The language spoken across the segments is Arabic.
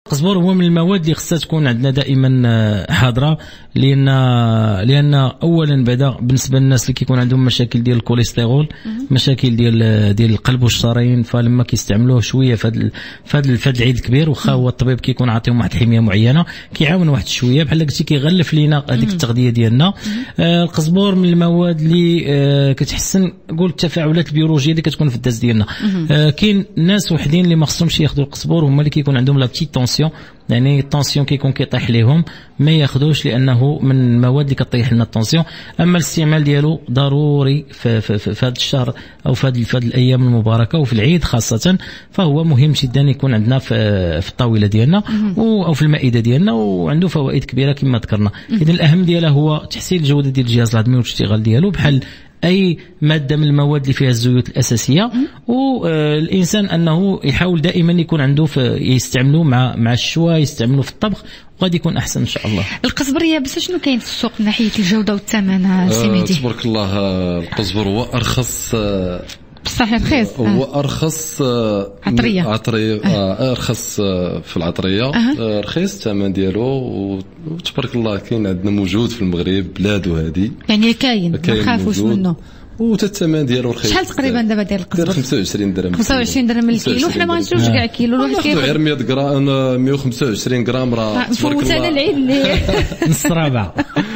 القزبور هو من المواد اللي خصها تكون عندنا دائما حاضره، لان اولا بعدا بالنسبه للناس اللي كيكون عندهم مشاكل ديال الكوليسترول، مشاكل ديال القلب والشرايين، فلما كيستعملوه شويه في هذا العيد الكبير، واخا هو الطبيب كيكون عاطيهم واحد الحميه معينه كيعاون واحد شويه بحال قلتي كيغلف لينا هذيك التغذيه ديالنا. القزبور من المواد اللي كتحسن قول التفاعلات البيولوجيه اللي كتكون في الداز ديالنا. كاين ناس وحدين اللي ما خصهمش ياخذوا القزبور، هما اللي كيكون عندهم لا بتيت طونسيون، يعني الطونسيون كيكون كيطيح ليهم، ما ياخذوش لانه من المواد اللي كطيح لنا الطونسيون. اما الاستعمال ديالو ضروري في هذا الشهر او في هذه الايام المباركه وفي العيد خاصه، فهو مهم جدا يكون عندنا في الطاوله ديالنا او في المائده ديالنا، وعنده فوائد كبيره كما ذكرنا. اذا الاهم ديالها هو تحسين الجوده ديال الجهاز الهضمي والاشتغال ديالو، بحال اي ماده من المواد اللي فيها الزيوت الاساسيه. والانسان انه يحاول دائما يكون عنده يستعملوا مع الشوا، يستعملوا في الطبخ، وغادي يكون احسن ان شاء الله. القزبريه بس شنو كاين في السوق من ناحيه الجوده والثمن سي مهدي؟ تبارك الله، القزبر هو ارخص، بصح رخيص، هو ارخص عطريه ارخص في العطريه، رخيص الثمن ديالو، وتبارك الله كاين عندنا موجود في المغرب بلادو هذه، يعني كاين ما نخافوش منه، والثمن ديالو رخيص. شحال تقريبا دابا داير القزبر؟ 25 درهم. 25 درهم الكيلو. حنا ما نشروش كاع كيلو، الواحد كياخذ غير 100 غرام، 125 غرام، راه فوت على العيد اللي نص رابع.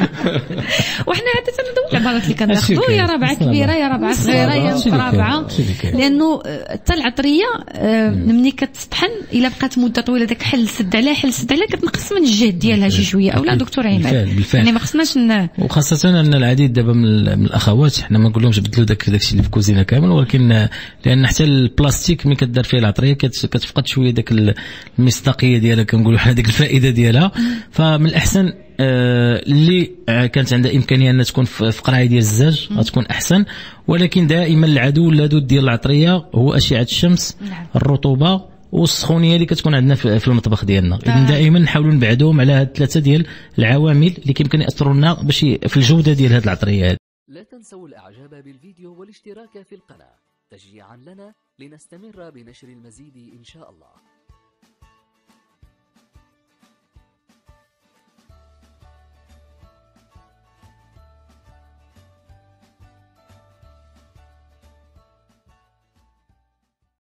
وحنا عاده هذو العبارات اللي كناخذوا، يا رابعه كبيره يا رابعه صغيره يا نص رابعه، لانه حتى العطريه ملي كتطحن الا بقات مده طويله داك حل سد عليها كتنقص من الجهد ديالها شي شويه، اولا دكتور عماد؟ يعني ما خصناش وخاصه ان العديد دابا من الاخوات حنا ما نقولهمش بدلوا داكشي اللي في الكوزينه كامل، ولكن لان حتى البلاستيك ملي كدار فيه العطريه كتفقد شويه داك المصداقيه ديالها، كنقولوا حنا ديك الفائده ديالها. فمن الاحسن اللي كانت عندها امكانيه انها تكون في قرعه ديال الزجاج غتكون احسن، ولكن دائما العدو اللدود ديال العطريه هو اشعه الشمس، الرطوبه والسخونيه اللي كتكون عندنا في المطبخ ديالنا. اذا دائما نحاولوا نبعدوهم على هاد الثلاثه ديال العوامل اللي كيمكن ياثروا لنا باش في الجوده ديال هاد العطريه. لا تنسوا الاعجاب بالفيديو والاشتراك في القناه تشجيعا لنا لنستمر بنشر المزيد ان شاء الله.